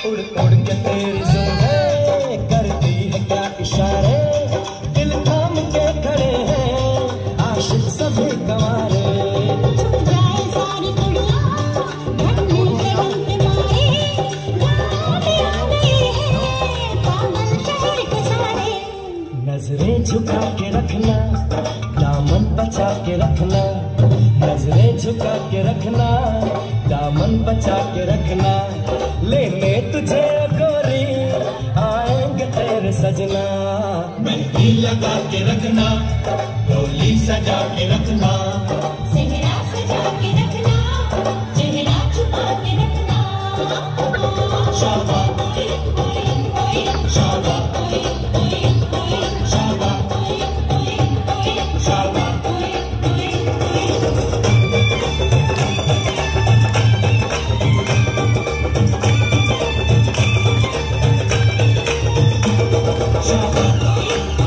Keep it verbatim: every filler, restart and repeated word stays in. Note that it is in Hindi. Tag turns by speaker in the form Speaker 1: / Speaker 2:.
Speaker 1: उड़ उड़ के तेरी जुल्फें करती है क्या इशारे, दिल थाम के खड़े हैं आशिक सभी गंवारे।
Speaker 2: छुप जाए सारी दुनिया ढलने के डंके मारे, गाँव में आ गए हैं पागल शहर के सारे।
Speaker 1: नजरें झुका के रखना, दामन बचा के रखना, नजरें झुका के रखना, दामन बचा के रखना। लेने तुझे गोरी आएंगे तेरे सजना,
Speaker 3: मेहंदी लगा के रखना, डोली सजा के रखना,
Speaker 2: सेहरा सजा के रखना, चेहरा छुपा के रखना।
Speaker 3: शाबा शाबा शाबा शाबा। शाबा